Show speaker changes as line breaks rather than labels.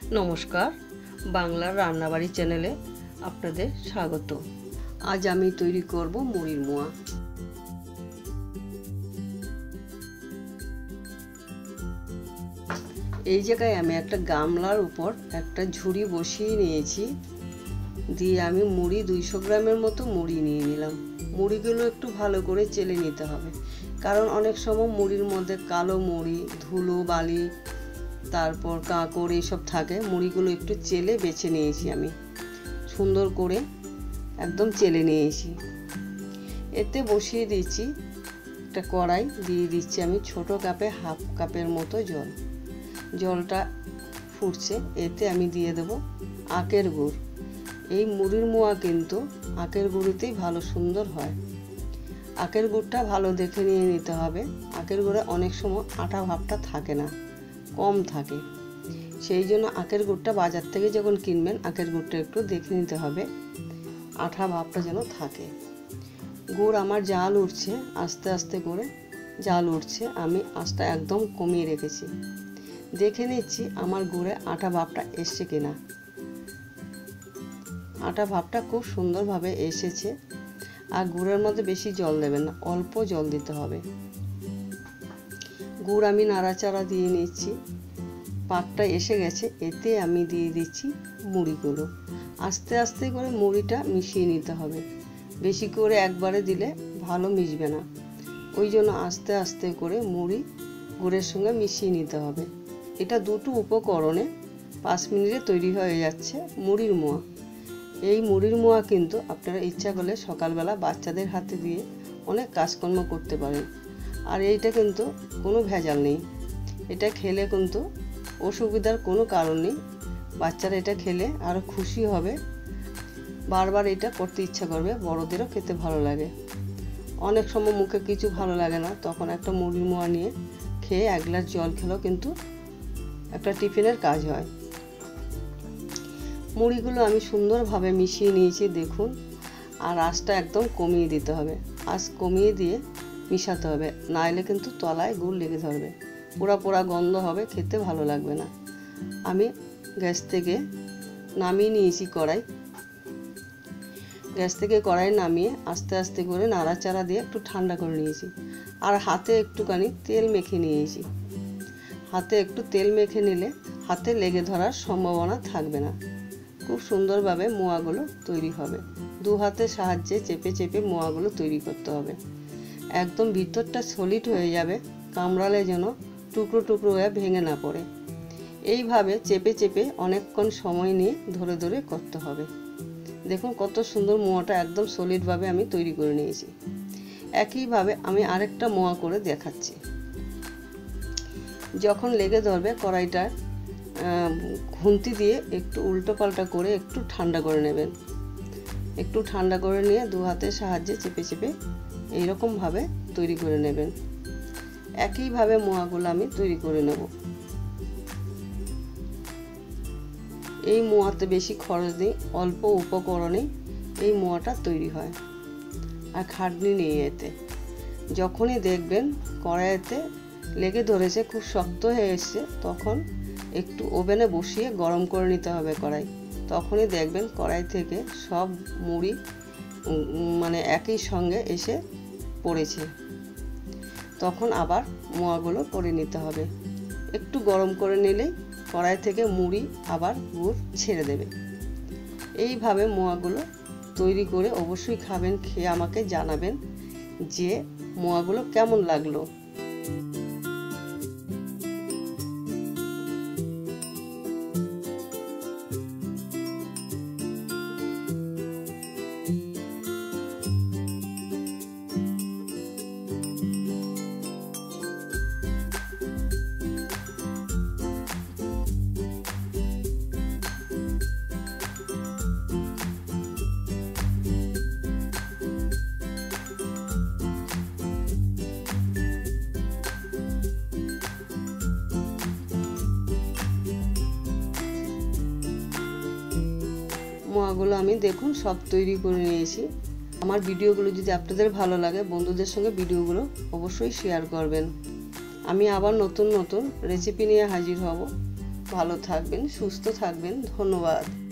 নমস্কার, বাংলার রান্নাবাড়ি চ্যানেলে আপনাদের স্বাগত। আজ আমি তৈরি করব মুড়ির মোয়া। এই জায়গায় আমি একটা গামলার উপর একটা ঝুড়ি বসিয়ে নিয়েছি, দিয়ে আমি মুড়ি 200 গ্রামের মতো মুড়ি নিয়ে নিলাম। মুড়িগুলো একটু ভালো করে চেলে নিতে হবে, কারণ অনেক সময় মুড়ির মধ্যে কালো মুড়ি, ধুলো বালি, তারপর কাঁকড় এইসব থাকে। মুড়িগুলো একটু চেলে বেছে নিয়েছি, আমি সুন্দর করে একদম চেলে নিয়েছি। এতে বসিয়ে দিচ্ছি একটা কড়াই, দিয়ে দিচ্ছি আমি ছোট কাপে হাফ কাপের মতো জল। জলটা ফুটছে, এতে আমি দিয়ে দেব আখের গুড়। এই মুড়ির মোয়া কিন্তু আখের গুঁড়িতেই ভালো সুন্দর হয়। আখের গুড়টা ভালো দেখে নিয়ে নিতে হবে। আখের গুড়ে অনেক সময় আঠা ভাবটা থাকে না, কম থাকে। সেই জন্য আখের গুড়টা বাজার থেকে যখন কিনবেন, আখের গুড়টা একটু দেখে নিতে হবে আঠা ভাবটা যেন থাকে। গুড় আমার জাল উঠছে, আস্তে আস্তে করে জাল উঠছে। আমি আঁচটা একদম কমিয়ে রেখেছি, দেখে নিচ্ছি আমার গুড়ে আঠা ভাবটা এসছে কিনা। আটা ভাবটা খুব সুন্দরভাবে এসেছে। আর গুড়ের মধ্যে বেশি জল দেবেন না, অল্প জল দিতে হবে। গুড় আমি নাড়াচাড়া দিয়ে নিচ্ছি, পাকটা এসে গেছে। এতে আমি দিয়ে দিচ্ছি মুড়িগুলো। আস্তে আস্তে করে মুড়িটা মিশিয়ে নিতে হবে, বেশি করে একবারে দিলে ভালো মিশবে না। ওই জন্য আস্তে আস্তে করে মুড়ি গুড়ের সঙ্গে মিশিয়ে নিতে হবে। এটা দুটো উপকরণে 5 মিনিটে তৈরি হয়ে যাচ্ছে মুড়ির মোয়া। এই মুড়ির মোয়া কিন্তু আপনারা ইচ্ছা করলে সকালবেলা বাচ্চাদের হাতে দিয়ে অনেক কাজকর্ম করতে পারেন। আর এইটা কিন্তু কোনো ভেজাল নেই, এটা খেলে কিন্তু অসুবিধার কোনো কারণ নেই। বাচ্চারা এটা খেলে আরও খুশি হবে, বারবার এটা করতে ইচ্ছা করবে। বড়দেরও খেতে ভালো লাগে। অনেক সময় মুখে কিছু ভালো লাগে না, তখন একটা মুড়ির মোয়া নিয়ে খেয়ে 1 গ্লাস জল খেলেও কিন্তু একটা টিফিনের কাজ হয়। মুড়িগুলো আমি সুন্দরভাবে মিশিয়ে নিয়েছি, দেখুন। আর আঁচটা একদম কমিয়ে দিতে হবে, আঁচ কমিয়ে দিয়ে মিশাতে হবে, নাইলে কিন্তু তলায় গুড় লেগে ধরবে, পোড়া পোড়া গন্ধ হবে, খেতে ভালো লাগবে না। আমি গ্যাস থেকে নামিয়ে নিয়েছি কড়াই। গ্যাস থেকে কড়াই নামিয়ে আস্তে আস্তে করে নাড়াচাড়া দিয়ে একটু ঠান্ডা করে নিয়েছি। আর হাতে একটুখানি তেল মেখে নিয়েছি। হাতে একটু তেল মেখে নিলে হাতে লেগে ধরার সম্ভাবনা থাকবে না। খুব সুন্দরভাবে মোয়াগুলো তৈরি হবে। 2 হাতের সাহায্যে চেপে চেপে মোয়াগুলো তৈরি করতে হবে। একদম ভিতরটা সলিড হয়ে যাবে, কামড়ালে যেন টুকরো টুকরো হয়ে ভেঙে না পড়ে। এইভাবে চেপে চেপে অনেকক্ষণ সময় নিয়ে ধরে ধরে করতে হবে। দেখুন কত সুন্দর মোয়াটা একদম সলিডভাবে আমি তৈরি করে নিয়েছি। একইভাবে আমি আরেকটা মোয়া করে দেখাচ্ছি। যখন লেগে ধরবে, কড়াইটা খুন্তি দিয়ে একটু উল্টো পাল্টা করে একটু ঠান্ডা করে নেবেন। একটু ঠান্ডা করে নিয়ে 2 হাতের সাহায্যে চেপে চেপে এইরকমভাবে তৈরি করে নেবেন। একইভাবে মোয়াগুলো আমি তৈরি করে নেব। এই মোয়াতে বেশি খরচ নেই, অল্প উপকরণে এই মোয়াটা তৈরি হয়, আর খাটনি নেই এতে। যখনই দেখবেন কড়াইতে লেগে ধরেছে, খুব শক্ত হয়ে এসছে, তখন একটু ওভেনে বসিয়ে গরম করে নিতে হবে কড়াই। তখনই দেখবেন কড়াই থেকে সব মুড়ি মানে একই সঙ্গে এসে পড়েছে। তখন আবার মোয়াগুলো করে নিতে হবে। একটু গরম করে নিলেই কড়াই থেকে মুড়ি আবার গুড় ছেড়ে দেবে। এইভাবে মোয়াগুলো তৈরি করে অবশ্যই খাবেন, খেয়ে আমাকে জানাবেন যে মোয়াগুলো কেমন লাগলো। মোয়াগুলো আমি দেখুন সব তৈরি করে নিয়েছি। আমার ভিডিওগুলো যদি আপনাদের ভালো লাগে, বন্ধুদের সঙ্গে ভিডিওগুলো অবশ্যই শেয়ার করবেন। আমি আবার নতুন নতুন রেসিপি নিয়ে হাজির হব। ভালো থাকবেন, সুস্থ থাকবেন। ধন্যবাদ।